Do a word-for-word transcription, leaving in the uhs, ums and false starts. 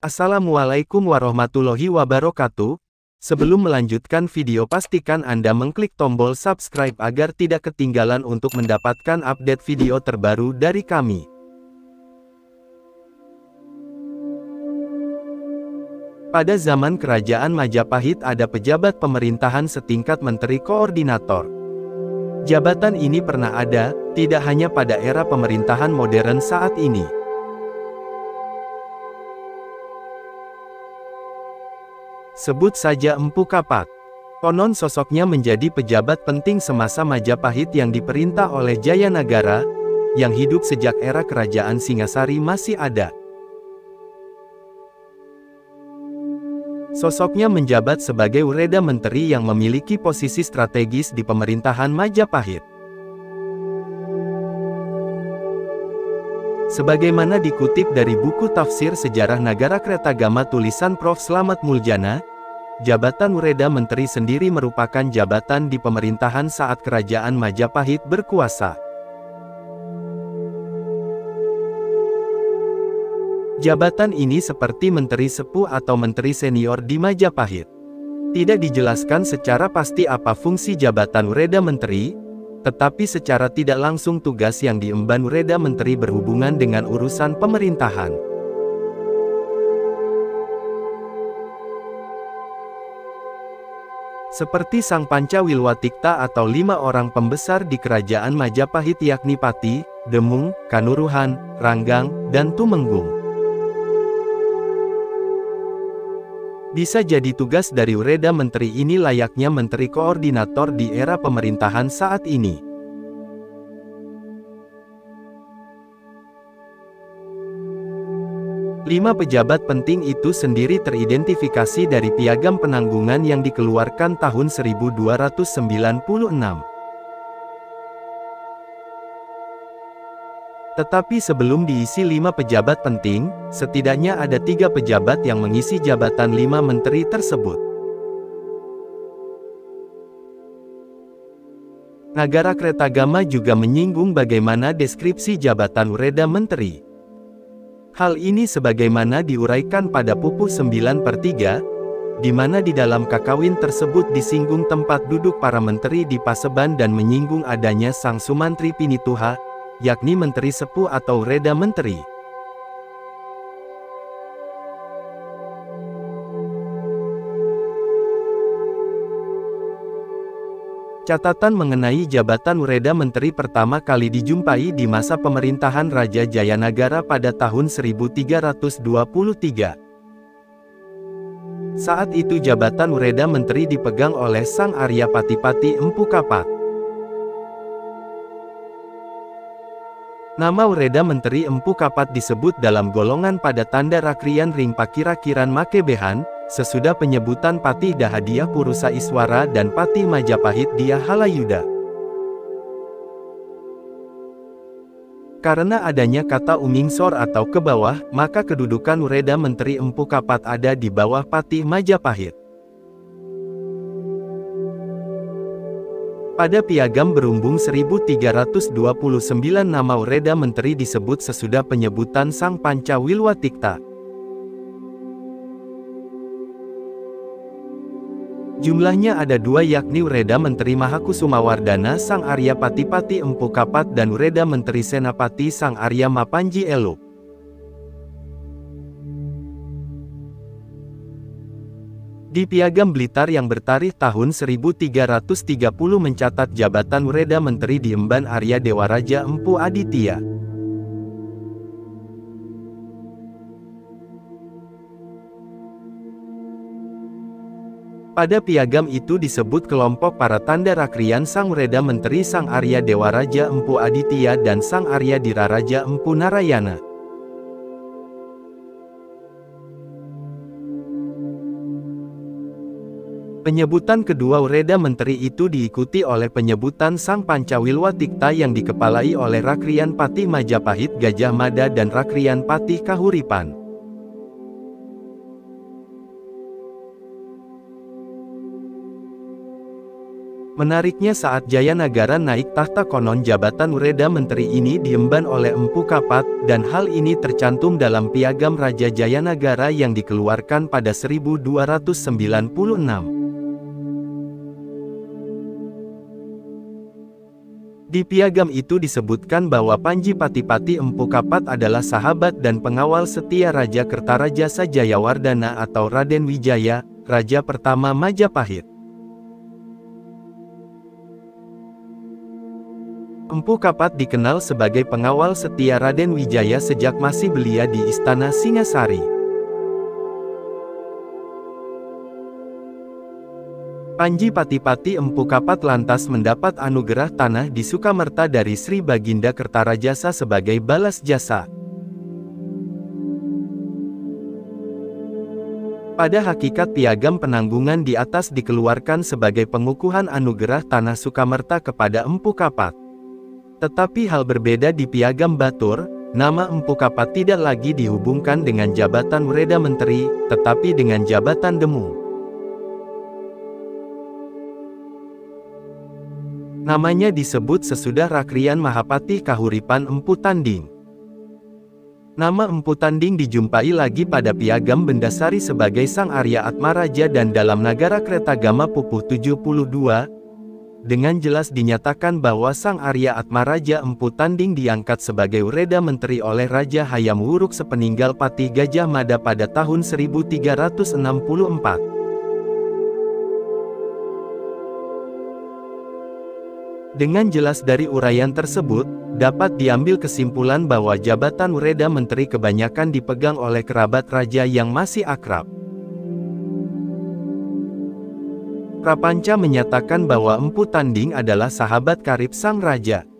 Assalamualaikum warahmatullahi wabarakatuh. Sebelum melanjutkan video, pastikan Anda mengklik tombol subscribe agar tidak ketinggalan untuk mendapatkan update video terbaru dari kami. Pada zaman Kerajaan Majapahit ada pejabat pemerintahan setingkat Menteri Koordinator. Jabatan ini pernah ada, tidak hanya pada era pemerintahan modern saat ini. Sebut saja Empu Kapat. Konon sosoknya menjadi pejabat penting semasa Majapahit yang diperintah oleh Jayanagara, yang hidup sejak era Kerajaan Singasari masih ada. Sosoknya menjabat sebagai Wreda Menteri yang memiliki posisi strategis di pemerintahan Majapahit. Sebagaimana dikutip dari buku Tafsir Sejarah Nagarakretagama tulisan Profesor Slamet Muljana, jabatan Wreda Menteri sendiri merupakan jabatan di pemerintahan saat Kerajaan Majapahit berkuasa. Jabatan ini seperti Menteri Sepuh atau Menteri Senior di Majapahit. Tidak dijelaskan secara pasti apa fungsi jabatan Wreda Menteri, tetapi secara tidak langsung tugas yang diemban Wreda Menteri berhubungan dengan urusan pemerintahan. Seperti Sang Pancawilwatikta atau lima orang pembesar di Kerajaan Majapahit yakni Pati, Demung, Kanuruhan, Ranggang, dan Tumenggung. Bisa jadi tugas dari Wreda Menteri ini layaknya Menteri Koordinator di era pemerintahan saat ini. Lima pejabat penting itu sendiri teridentifikasi dari Piagam Penanggungan yang dikeluarkan tahun seribu dua ratus sembilan puluh enam. Tetapi sebelum diisi lima pejabat penting, setidaknya ada tiga pejabat yang mengisi jabatan lima menteri tersebut. Nagarakretagama juga menyinggung bagaimana deskripsi jabatan Wreda Menteri. Hal ini sebagaimana diuraikan pada Pupuh sembilan per tiga, di mana di dalam kakawin tersebut disinggung tempat duduk para menteri di Paseban dan menyinggung adanya Sang Sumantri Pinituha, yakni Menteri Sepuh atau Wreda Menteri. Catatan mengenai jabatan Wreda Menteri pertama kali dijumpai di masa pemerintahan Raja Jayanagara pada tahun seribu tiga ratus dua puluh tiga. Saat itu jabatan Wreda Menteri dipegang oleh Sang Arya Patipati Empu Kapat. Nama Wreda Menteri Empu Kapat disebut dalam golongan pada tanda rakrian ring pakira-kiran Makebehan, sesudah penyebutan Patih Dahadiah Purusa Iswara dan Patih Majapahit Dia Halayuda. Karena adanya kata umingsor atau ke bawah, maka kedudukan Wreda Menteri Empu Kapat ada di bawah Patih Majapahit. Pada Piagam Berumbung seribu tiga ratus dua puluh sembilan nama Wreda Menteri disebut sesudah penyebutan Sang Pancawilwatikta. Jumlahnya ada dua yakni Wreda Menteri Mahakusumawardana Sang Arya Patipati Empu Kapat dan Wreda Menteri Senapati Sang Arya Mapanji Eluk. Di Piagam Blitar yang bertarikh tahun seribu tiga ratus tiga puluh mencatat jabatan Wreda Menteri diemban Arya Dewaraja Empu Aditya. Pada piagam itu disebut kelompok para tanda rakrian Sang Wreda Menteri Sang Arya Dewaraja Empu Aditya dan Sang Arya Diraraja Empu Narayana. Penyebutan kedua Wreda Menteri itu diikuti oleh penyebutan Sang Pancawilwatikta yang dikepalai oleh Rakrian Patih Majapahit Gajah Mada dan Rakrian Patih Kahuripan. Menariknya saat Jayanagara naik tahta konon jabatan Wreda Menteri ini diemban oleh Empu Kapat, dan hal ini tercantum dalam Piagam Raja Jayanagara yang dikeluarkan pada seribu dua ratus sembilan puluh enam. Di piagam itu disebutkan bahwa Panji Patipati Empu Kapat adalah sahabat dan pengawal setia Raja Kertarajasa Jayawardana atau Raden Wijaya, Raja pertama Majapahit. Empu Kapat dikenal sebagai pengawal setia Raden Wijaya sejak masih belia di Istana Singasari. Panji Patipati Empu Kapat lantas mendapat anugerah tanah di Sukamerta dari Sri Baginda Kertarajasa sebagai balas jasa. Pada hakikat piagam penanggungan di atas dikeluarkan sebagai pengukuhan anugerah tanah Sukamerta kepada Empu Kapat. Tetapi hal berbeda di Piagam Batur, nama Empu Kapat tidak lagi dihubungkan dengan jabatan Wreda Menteri, tetapi dengan jabatan Demu. Namanya disebut sesudah Rakrian Mahapati Kahuripan Empu Tanding. Nama Empu Tanding dijumpai lagi pada Piagam Bendasari sebagai Sang Arya Atmaraja dan dalam Nagara Kretagama Pupuh tujuh puluh dua, dengan jelas dinyatakan bahwa Sang Arya Atmaraja Empu Tanding diangkat sebagai Wreda Menteri oleh Raja Hayam Wuruk sepeninggal Patih Gajah Mada pada tahun seribu tiga ratus enam puluh empat. Dengan jelas dari uraian tersebut, dapat diambil kesimpulan bahwa jabatan Wreda Menteri kebanyakan dipegang oleh kerabat raja yang masih akrab. Prapanca menyatakan bahwa Empu Tanding adalah sahabat karib sang raja.